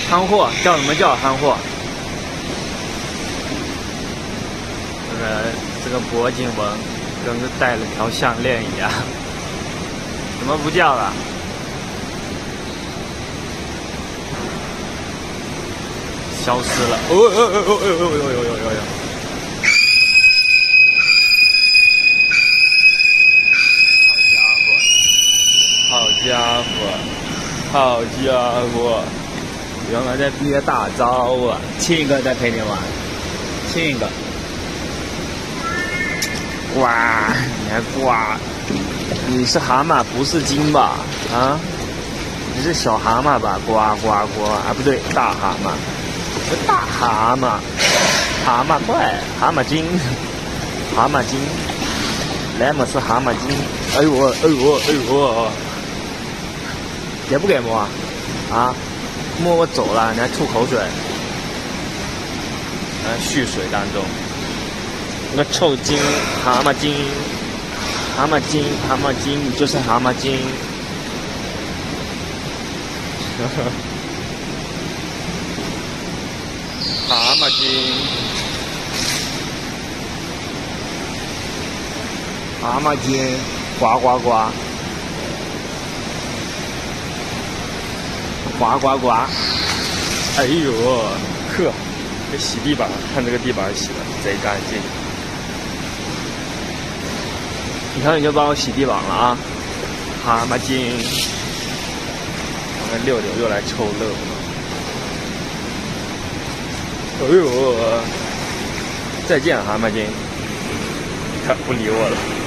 憨货叫什么叫憨货？这个脖颈纹跟是戴了条项链一样，怎么不叫了？消失了！好家伙！原来在憋大招啊！亲一个再陪你玩，亲一个。哇，你还呱？你是蛤蟆不是鲸吧？啊？你是小蛤蟆吧？呱呱呱！啊，不对，大蛤蟆。大蛤蟆，蛤蟆怪，蛤蟆精，蛤蟆精，莱姆是蛤蟆精。哎呦！给不给摸啊？啊，摸我走了，你还吐口水，蓄水当中。那个臭精，蛤蟆精，蛤蟆精，蛤蟆精，你就是蛤蟆精。蛤蟆精，蛤蟆精，呱呱呱。呱呱呱！哎呦呵，这洗地板，看这个地板洗的贼干净。你看你就帮我洗地板了啊，蛤蟆精！我看六六又来凑热闹。哎呦，再见蛤蟆精！他不理我了。